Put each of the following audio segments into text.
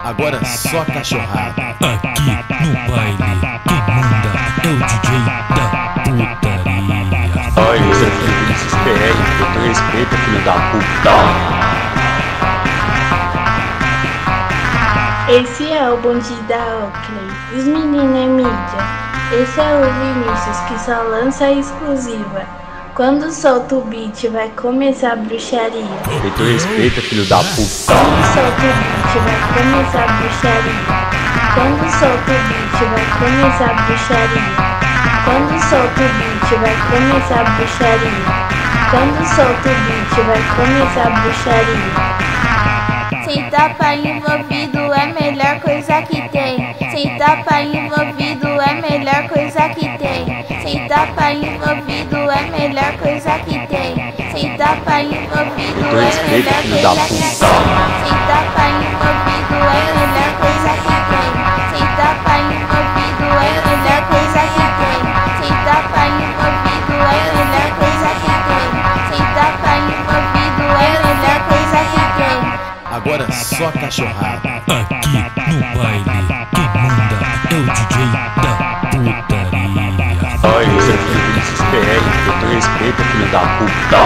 Agora só cachorrada. Aqui no baile, quem manda é o DJ da putaria. Olha, isso aqui é Vinicius PR, eu tenho respeito, filho da puta. Esse é o bonde da Oakley, os meninos é mídia. Esse é o Vinicius que só lança exclusiva. Quando solta o beat vai começar a bruxaria. Eu tenho respeito, filho da puta. Quando solta o beat vai começar a bruxaria. Quando solta o beat vai começar a bruxaria. Quando solta o beat vai começar a bruxaria. Quando solta o beat vai começar a bruxaria. Sem tapa envolvido é a melhor coisa que tem. Sem tapa envolvido é a melhor coisa que tem. Sem tapa envolvido é a melhor coisa que tem. Sem tapa envolvido é a melhor coisa que tem. Sem tapa envolvido é a melhor coisa que tem. Sem tapa envolvido é a melhor coisa que tem. Sem tapa envolvido é a melhor coisa que tem. Sem tapa envolvido é a melhor coisa que tem. Agora só cachorrada. Aqui no baile, quem manda é o DJ da putaria. Olha, isso aqui é Vinicius PR, eu tenho respeito, filho da puta.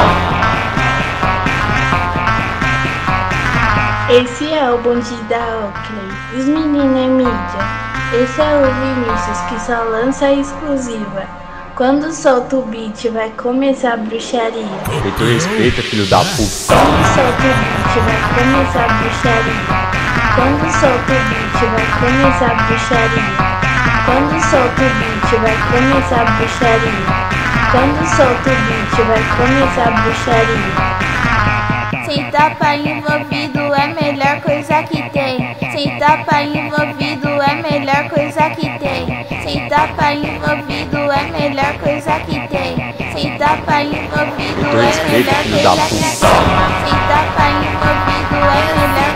Esse é o bonde da Oakley, os meninos é mídia. Esse é o Vinicius que só lança exclusiva. Quando solta o beat vai começar a bruxaria. Eu tenho respeito, filho da puta. Quando solta o beat vai começar a bruxaria. Quando solta o beat vai começar a bruxaria. Quando solta o beat vai começar a bruxaria. Quando solta o beat vai começar a bruxaria. Sem tapa envolvido é a melhor coisa que tem. Sem tapa envolvido é a melhor coisa que tem. Sem tapa envolvido é a melhor coisa que tem. Sem tapa envolvido é a melhor coisa que tem. Sem tapa envolvido é a melhor